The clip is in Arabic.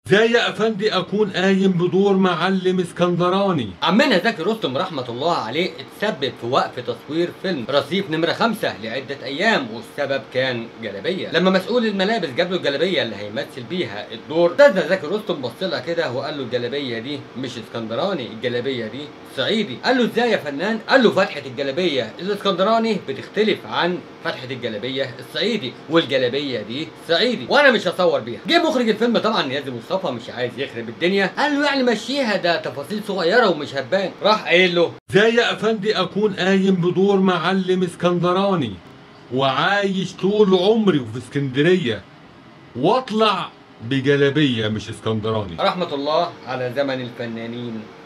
ازاي يا افندي اكون قايم بدور معلم اسكندراني؟ عمنا زكي رستم رحمة الله عليه اتسبب في وقف تصوير فيلم رصيف نمرة 5 لعدة أيام، والسبب كان جلابية. لما مسؤول الملابس جاب له الجلابية اللي هيمثل بيها الدور، استاذنا زكي رستم بص لها كده وقال له الجلابية دي مش اسكندراني، الجلابية دي صعيدي. قال له ازاي يا فنان؟ قال له فتحة الجلابية الاسكندراني بتختلف عن فتحة الجلابية الصعيدي، والجلابية دي صعيدي وانا مش هصور بيها. جه مخرج الفيلم طبعا نيازي مصطفى مش عايز يخرب الدنيا، قال له يعني مشيها، ده تفاصيل صغيرة ومش هتبان. راح قايل له ازاي يا افندي اكون قايم بدور معلم اسكندراني وعايش طول عمري في اسكندرية واطلع بجلابية مش اسكندراني؟ رحمة الله على زمن الفنانين